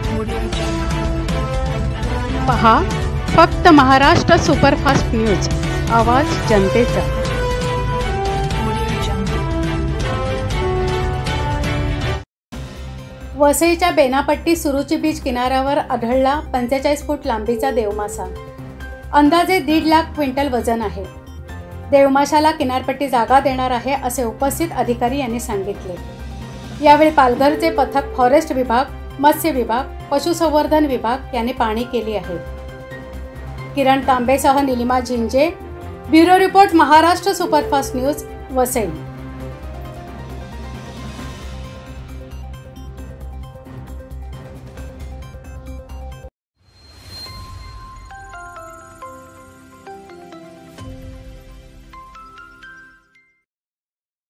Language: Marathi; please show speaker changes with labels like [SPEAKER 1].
[SPEAKER 1] पहा फक्त महाराष्ट्र सुपरफास्ट न्यूज, आवाज जनतेचा। वसईच्या बेनापट्टी सुरुची बीच किनाऱ्यावर आढळला 45 फूट लांबीचा देवमासा। अंदाजे 1.5 लाख क्विंटल वजन आहे। देवमाशाला किनारपट्टी जागा देणार आहे असे उपस्थित अधिकारी यांनी सांगितले। यावेळी पालघरचे पथक, फॉरेस्ट विभाग, मत्स्य विभाग, पशुसंवर्धन विभाग यांनी पाहणी केली आहे। किरण तांबेसह Nilima Zinje, bureau report, Maharashtra superfast news, Vasai.